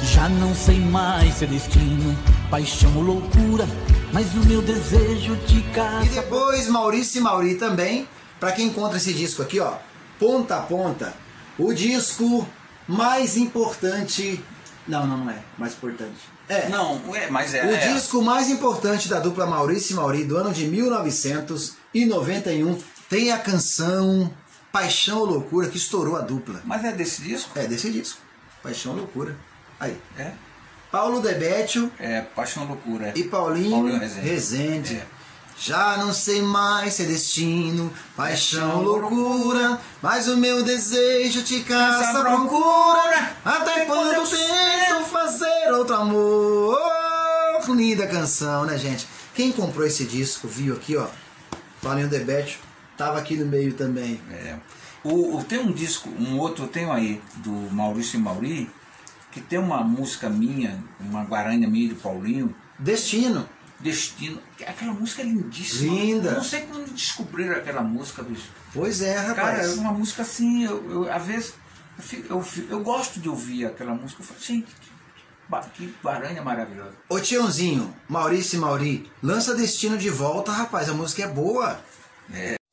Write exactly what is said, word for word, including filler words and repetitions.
Já não sei mais se é destino, paixão ou loucura, mas o meu desejo de casa. E depois Maurício e Mauri também, pra quem encontra esse disco aqui, ó, ponta a ponta, o disco mais importante... Não, não, não é mais importante. É. Não, é, mas é. O é. disco mais importante da dupla Maurício e Mauri do ano de mil novecentos e noventa e um tem a canção Paixão ou Loucura, que estourou a dupla. Mas é desse disco? É desse disco. Paixão ou Loucura. Aí. É. Paulo Debétio É, Paixão ou Loucura. É. e Paulinho, Paulinho Rezende. Rezende. É. Já não sei mais se é destino, paixão ou loucura, mas o meu desejo te caça à procura. Até quando eu tento fazer outro amor. Oh, linda canção, né, gente? Quem comprou esse disco, viu aqui, ó, Paulinho Debétio, tava aqui no meio também. É. O, o, tem um disco, um outro eu tenho aí, do Maurício e Mauri, que tem uma música minha, uma guaranha minha do Paulinho. Destino. Destino. Aquela música é lindíssima. Linda. Eu não sei como descobriram aquela música, bicho. Pois é, rapaz. Cara, é uma música assim, eu, eu, às vezes, eu, fico, eu, fico, eu gosto de ouvir aquela música. Eu falo, gente, que guaranha maravilhosa. Ô Tiãozinho, Maurício e Mauri, lança Destino de volta, rapaz, a música é boa. É.